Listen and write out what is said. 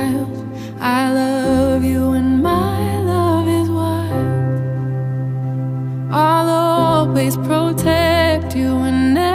child. I love you and my love is wild. I'll always protect you and